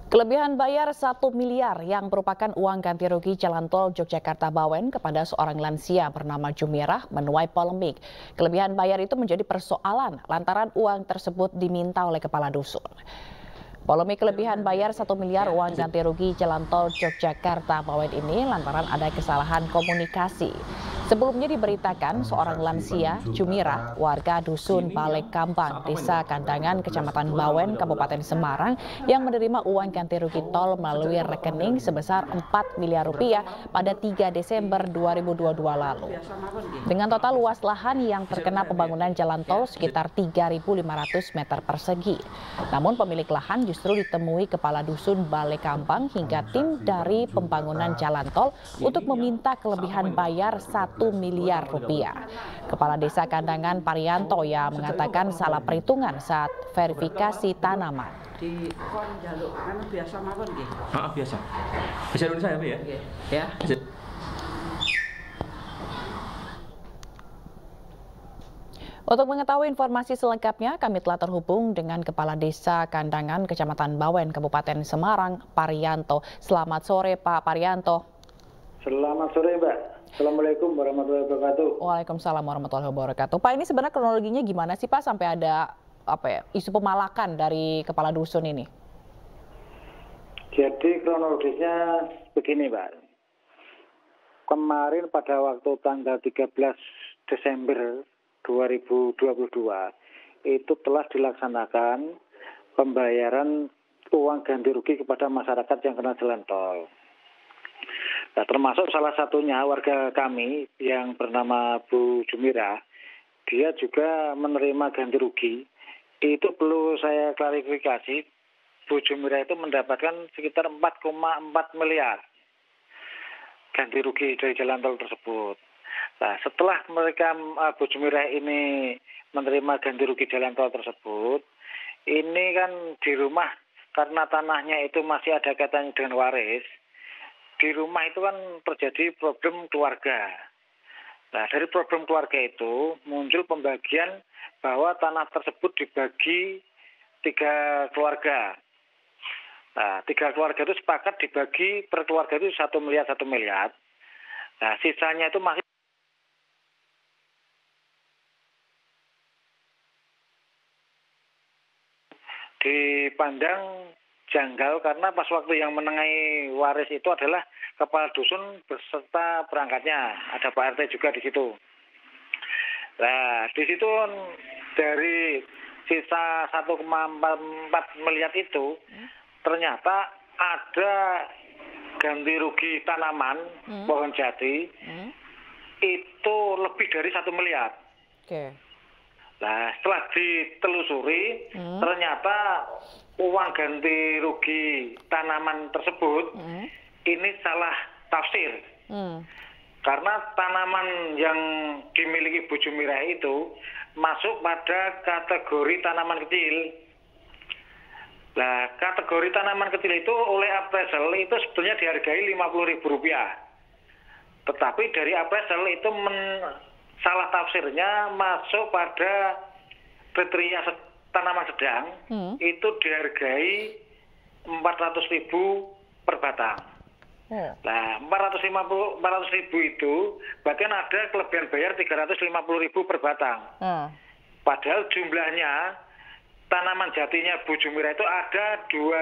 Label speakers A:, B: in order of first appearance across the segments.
A: Kelebihan bayar 1 miliar yang merupakan uang ganti rugi jalan tol Yogyakarta-Bawen kepada seorang lansia bernama Jumirah menuai polemik. Kelebihan bayar itu menjadi persoalan lantaran uang tersebut diminta oleh kepala dusun. Polemik kelebihan bayar 1 miliar uang ganti rugi jalan tol Yogyakarta-Bawen ini lantaran ada kesalahan komunikasi. Sebelumnya diberitakan seorang lansia, Jumirah, warga dusun Balek Kambang, Desa Kandangan, Kecamatan Bawen, Kabupaten Semarang, yang menerima uang ganti rugi tol melalui rekening sebesar 4 miliar rupiah pada 3 Desember 2022 lalu. Dengan total luas lahan yang terkena pembangunan jalan tol sekitar 3.500 meter persegi. Namun pemilik lahan justru ditemui kepala dusun Balek Kambang hingga tim dari pembangunan jalan tol untuk meminta kelebihan bayar 1 miliar rupiah. Kepala Desa Kandangan Parianto yang mengatakan salah perhitungan saat verifikasi tanaman.
B: Di kon jaluk kan biasa mawon nggih.
C: Biasa. Bisa Indonesia ya, Pak ya?
B: Nggih. Ya.
A: Untuk mengetahui informasi selengkapnya, kami telah terhubung dengan Kepala Desa Kandangan, Kecamatan Bawen, Kabupaten Semarang, Parianto. Selamat sore, Pak Parianto.
D: Selamat sore, Mbak. Assalamualaikum warahmatullahi wabarakatuh.
A: Waalaikumsalam warahmatullahi wabarakatuh. Pak, ini sebenarnya kronologinya gimana sih, Pak, sampai ada isu pemalakan dari kepala dusun ini?
D: Jadi kronologisnya begini, Mbak. Kemarin pada waktu tanggal 13 Desember 2022 itu telah dilaksanakan pembayaran uang ganti rugi kepada masyarakat yang kena jalan tol. Nah, termasuk salah satunya warga kami yang bernama Bu Jumirah, dia juga menerima ganti rugi. Itu perlu saya klarifikasi, Bu Jumirah itu mendapatkan sekitar 4,4 miliar ganti rugi dari jalan tol tersebut. Nah, setelah mereka Bu Jumirah ini menerima ganti rugi jalan tol tersebut, ini kan di rumah karena tanahnya itu masih ada kaitannya dengan waris, di rumah itu kan terjadi problem keluarga. Nah, dari problem keluarga itu muncul pembagian bahwa tanah tersebut dibagi 3 keluarga. Nah, 3 keluarga itu sepakat dibagi per keluarga itu 1 miliar, 1 miliar. Nah, sisanya itu masih dipandang janggal karena pas waktu yang menengahi waris itu adalah kepala dusun beserta perangkatnya, ada Pak RT juga di situ. Nah, di situ dari sisa 1,4 miliar itu ternyata ada ganti rugi tanaman pohon jati itu lebih dari 1 miliar.
A: Oke.
D: Nah, setelah ditelusuri, ternyata uang ganti rugi tanaman tersebut ini salah tafsir. Karena tanaman yang dimiliki Bu Jumirah itu masuk pada kategori tanaman kecil. Nah, kategori tanaman kecil itu oleh appraisal itu sebetulnya dihargai Rp50.000. Tetapi dari appraisal itu salah tafsirnya masuk pada kriteria tanaman sedang, itu dihargai 400.000 per batang. Nah, 400.000 itu bahkan ada kelebihan bayar 350.000 per batang. Padahal jumlahnya tanaman jatinya Bu Jumirah itu ada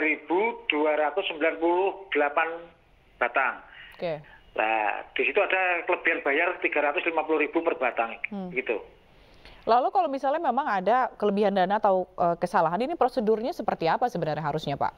D: 2.298 batang. Nah, di situ ada kelebihan bayar 350.000 per batang, gitu.
A: Lalu kalau misalnya memang ada kelebihan dana atau kesalahan, ini prosedurnya seperti apa sebenarnya harusnya, Pak?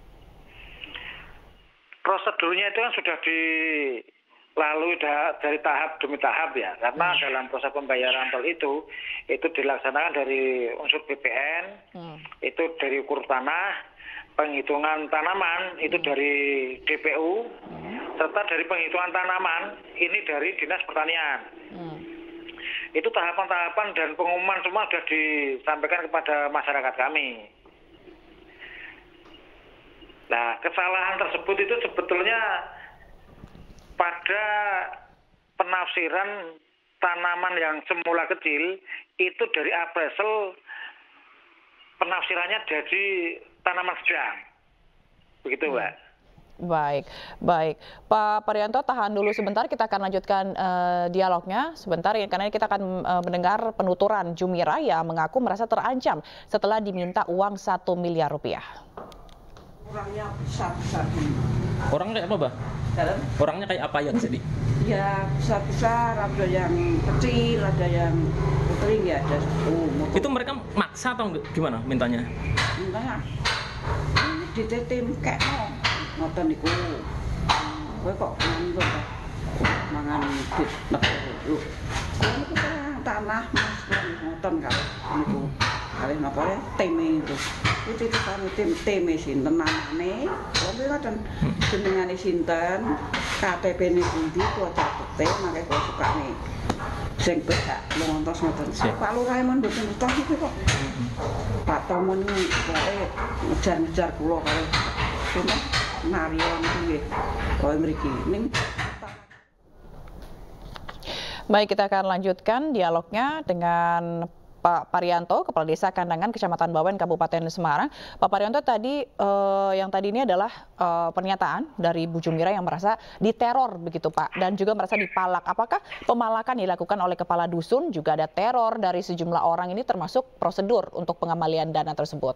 D: Prosedurnya itu kan sudah dilalui dari tahap demi tahap ya, karena dalam proses pembayaran tol itu dilaksanakan dari unsur BPN, itu dari ukur tanah, penghitungan tanaman itu dari DPU, serta dari penghitungan tanaman ini dari Dinas Pertanian. Itu tahapan-tahapan dan pengumuman semua sudah disampaikan kepada masyarakat kami. Nah, kesalahan tersebut itu sebetulnya pada penafsiran tanaman yang semula kecil itu dari appraisal penafsirannya jadi tanaman sedang. Begitu, Mbak.
A: Baik, baik. Pak Parianto, tahan dulu sebentar, kita akan lanjutkan dialognya sebentar, karena kita akan mendengar penuturan Jumirah yang mengaku merasa terancam setelah diminta uang 1 miliar rupiah.
B: Orangnya besar-besar.
C: Orangnya kayak apa, Bah?
B: Dalam?
C: Orangnya kayak apa yang sedih?
B: Ya besar-besar, ada yang kecil, ada yang kering ya, ada motor.
C: Itu mereka maksa atau gimana mintanya?
B: Mintanya ini ditetim kayak ngoten niku. Kowe kok mangan dit lho. Kowe niku tanah Mas ngoten kalau niku. Kalih napa teme itu. Itu titipane teme sinten namane. Kowe ngoten jenengane sinten, KTP-ne pundi, kok catete mangke kok sukane. Sing pedak nontos ngoten. Pak Lurah men mboten utuh iki kok. Pak Tomon pokoke ngejar-ngejar kula karo sinten Marion nggih. Kowe mriki ning
A: Baik, kita akan lanjutkan dialognya dengan Pak Parianto, Kepala Desa Kandangan, Kecamatan Bawen, Kabupaten Semarang. Pak Parianto, tadi yang tadi ini adalah pernyataan dari Bu Jumirah yang merasa diteror begitu Pak, dan juga merasa dipalak. Apakah pemalakan dilakukan oleh kepala dusun, juga ada teror dari sejumlah orang ini termasuk prosedur untuk pengembalian dana tersebut?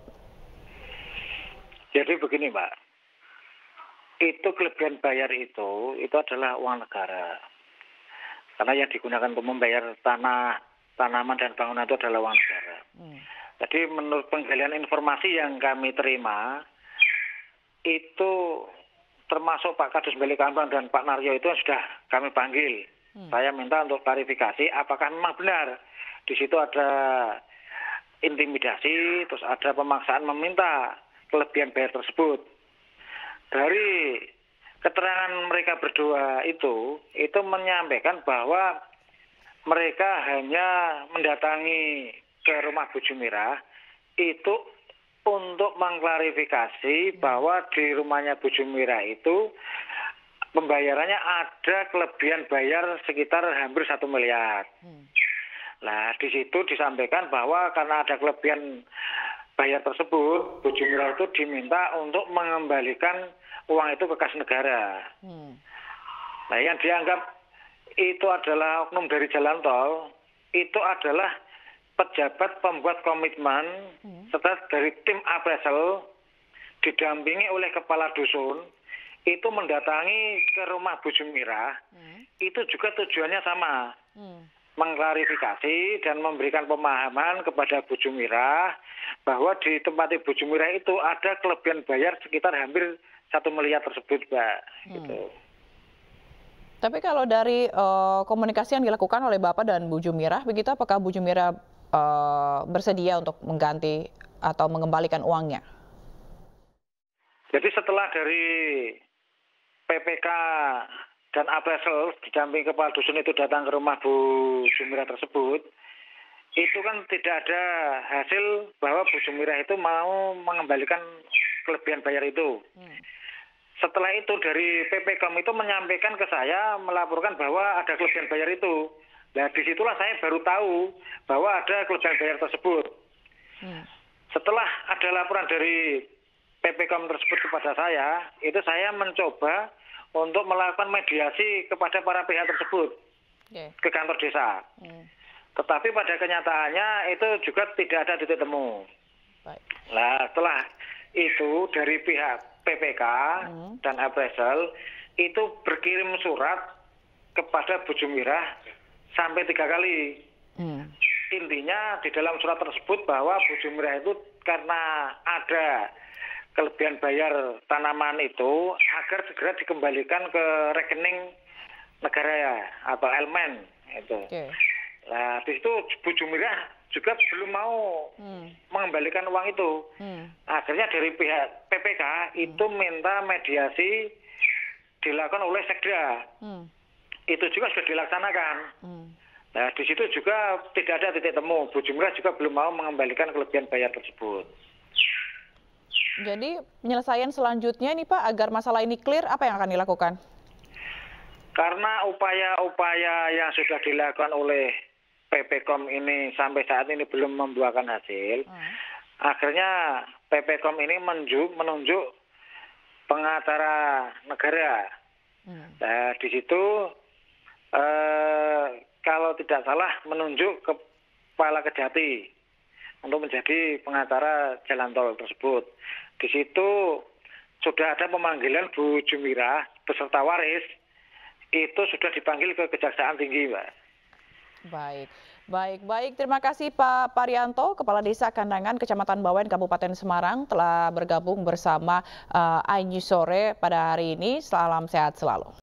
D: Jadi begini, Mbak. Itu kelebihan bayar itu adalah uang negara. Karena yang digunakan untuk membayar tanaman dan bangunan itu adalah uang negara. Jadi menurut penggalian informasi yang kami terima, itu termasuk Pak Kadus Beli Kambang dan Pak Naryo itu sudah kami panggil. Saya minta untuk klarifikasi apakah memang benar di situ ada intimidasi, terus ada pemaksaan meminta kelebihan bayar tersebut. Dari keterangan mereka berdua itu menyampaikan bahwa mereka hanya mendatangi ke rumah Bu Jumirah itu untuk mengklarifikasi bahwa di rumahnya Bu Jumirah itu pembayarannya ada kelebihan bayar sekitar hampir 1 miliar. Nah, di situ disampaikan bahwa karena ada kelebihan bayar tersebut, Bu Jumirah itu diminta untuk mengembalikan uang itu ke kas negara. Nah, yang dianggap itu adalah oknum dari jalan tol, itu adalah pejabat pembuat komitmen serta dari tim appraisal didampingi oleh kepala dusun itu mendatangi ke rumah Bu Jumirah. Itu juga tujuannya sama, mengklarifikasi dan memberikan pemahaman kepada Bu Jumirah bahwa di tempat Bu Jumirah itu ada kelebihan bayar sekitar hampir 1 miliar tersebut, Mbak. Gitu.
A: Tapi kalau dari komunikasi yang dilakukan oleh Bapak dan Bu Jumirah, begitu apakah Bu Jumirah bersedia untuk mengganti atau mengembalikan uangnya?
D: Jadi setelah dari PPK dan appraisal didamping kepala dusun itu datang ke rumah Bu Jumirah tersebut, itu kan tidak ada hasil bahwa Bu Jumirah itu mau mengembalikan kelebihan bayar itu. Setelah itu dari PPKOM itu menyampaikan ke saya, melaporkan bahwa ada kelebihan bayar itu. Nah, disitulah saya baru tahu bahwa ada kelebihan bayar tersebut. Setelah ada laporan dari PPKOM tersebut kepada saya, itu saya mencoba untuk melakukan mediasi kepada para pihak tersebut ke kantor desa. Tetapi pada kenyataannya itu juga tidak ada titik temu. Nah, setelah itu dari pihak PPK dan appraisal itu berkirim surat kepada Bu Jumirah sampai 3 kali. Intinya di dalam surat tersebut bahwa Bu Jumirah itu karena ada kelebihan bayar tanaman itu agar segera dikembalikan ke rekening negara ya, atau elemen itu. Nah, di situ Bu Jumirah juga belum mau mengembalikan uang itu. Akhirnya dari pihak PPK itu minta mediasi dilakukan oleh Sekda. Itu juga sudah dilaksanakan. Nah, di situ juga tidak ada titik temu. Bu Jumirah juga belum mau mengembalikan kelebihan bayar tersebut.
A: Jadi penyelesaian selanjutnya nih Pak, agar masalah ini clear, apa yang akan dilakukan?
D: Karena upaya-upaya yang sudah dilakukan oleh PPKOM ini sampai saat ini belum membuahkan hasil, akhirnya PPKOM ini menunjuk pengacara negara. Nah, di situ kalau tidak salah menunjuk kepala Kejati untuk menjadi pengacara jalan tol tersebut. Di situ sudah ada pemanggilan Bu Jumirah beserta waris, itu sudah dipanggil ke Kejaksaan Tinggi, Mbak.
A: Baik. Terima kasih Pak Parianto, Kepala Desa Kandangan, Kecamatan Bawen, Kabupaten Semarang, telah bergabung bersama iNews Sore pada hari ini. Salam sehat selalu.